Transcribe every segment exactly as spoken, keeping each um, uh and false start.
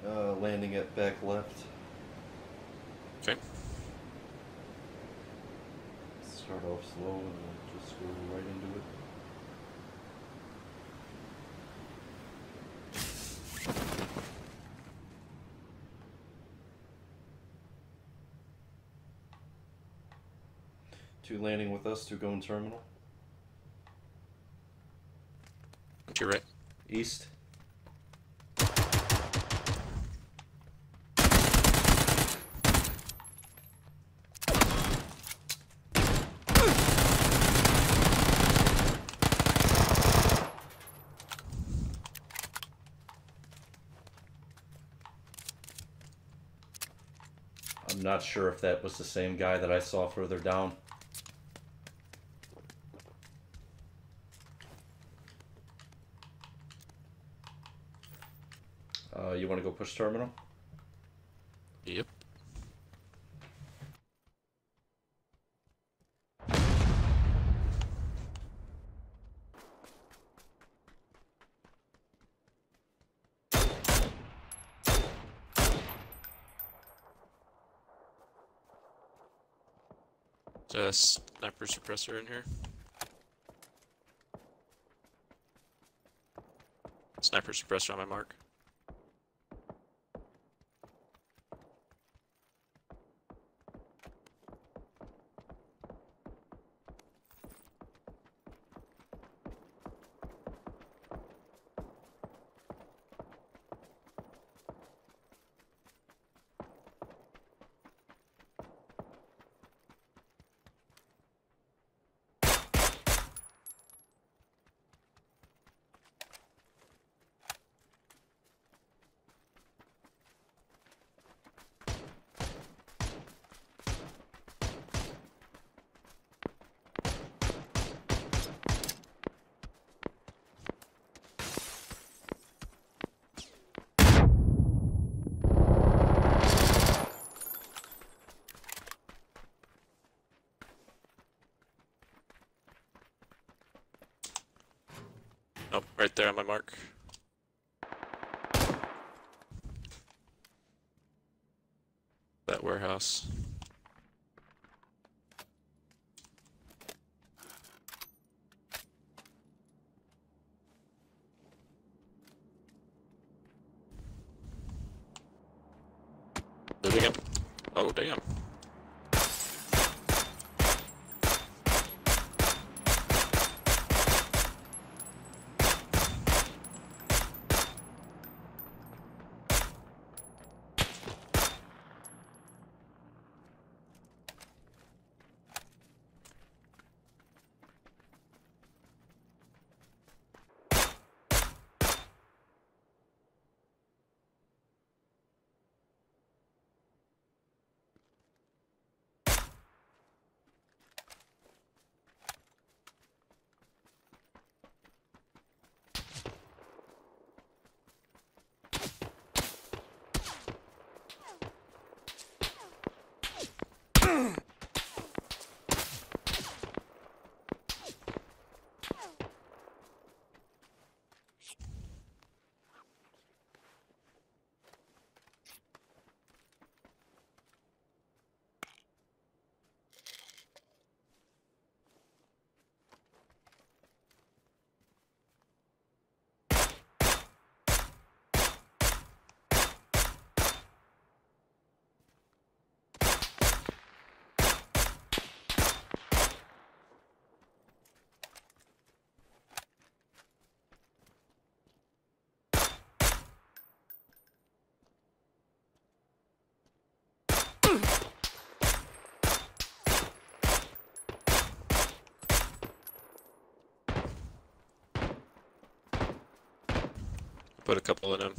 Uh, landing at back left. Okay. Start off slow and then just go right into it. Two landing with us, two going terminal. To your right. East. I'm not sure if that was the same guy that I saw further down. Uh, you want to go push terminal? Yep. Just sniper suppressor in here. Sniper suppressor on my mark. Oh, right there on my mark. That warehouse. Moving him. Oh, damn. Put a couple in him.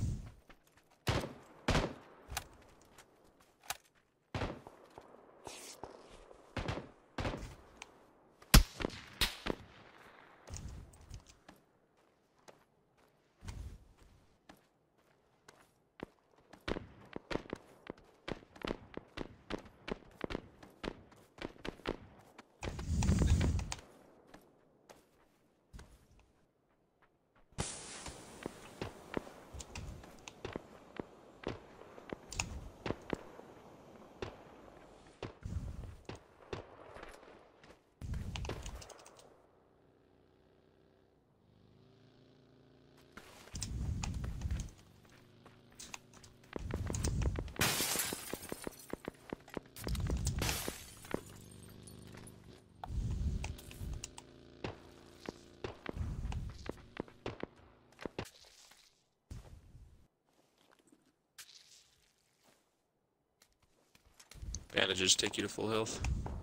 Bandages take you to full health.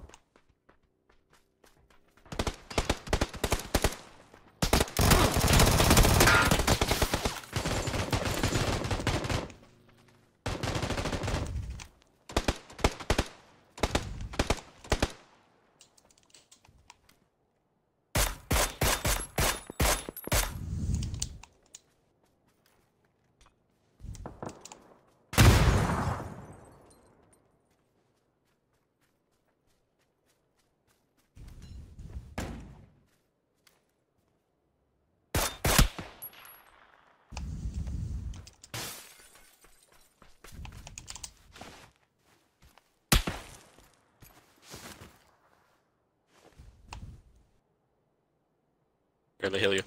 Here, they heal you.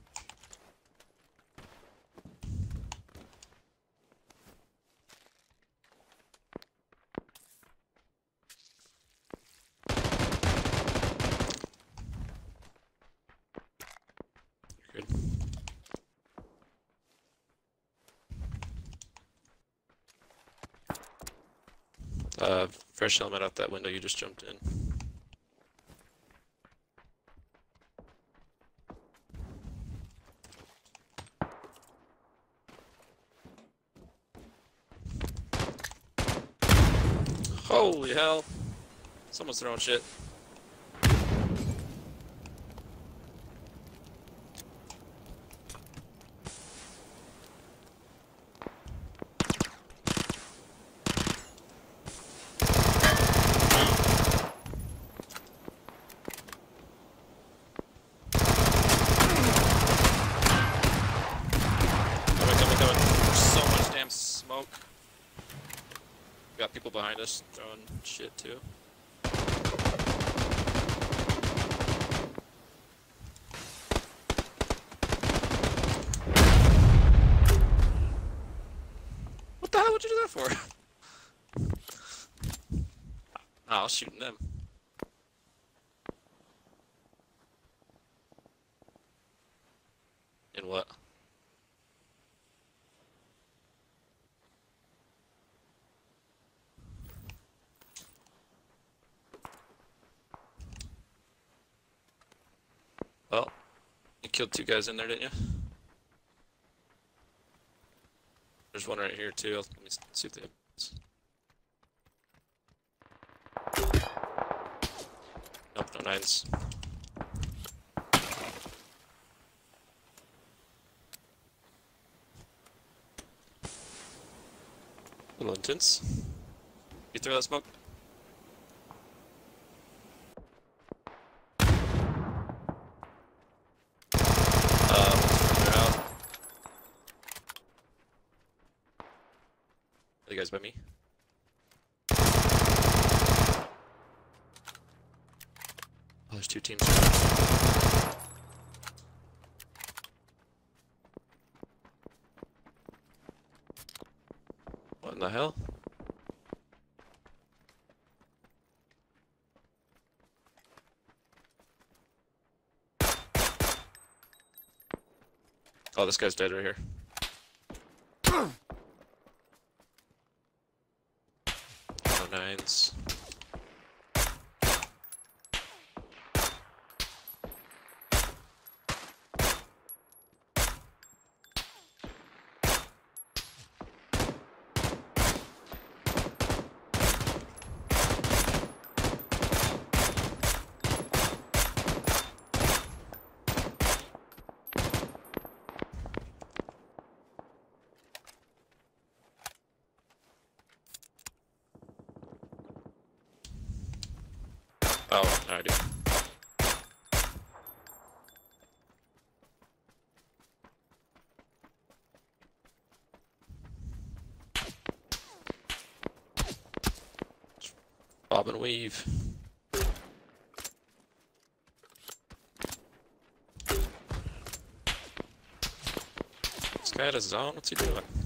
You're good. Uh, fresh helmet out that window you just jumped in. Holy hell! Someone's throwing shit. Coming, coming, coming. There's so much damn smoke. Got people behind us throwing shit too. What the hell would you do that for? Oh, I was shooting them. In what? Well, you killed two guys in there, didn't you? There's one right here too. Let me see if they have. Nope, no nines. A little intense. You throw that smoke? Are you guys by me? Oh, there's two teams. What in the hell? Oh, this guy's dead right here. No nines. Oh, no idea. Bob and weave. This guy had a zone? What's he doing?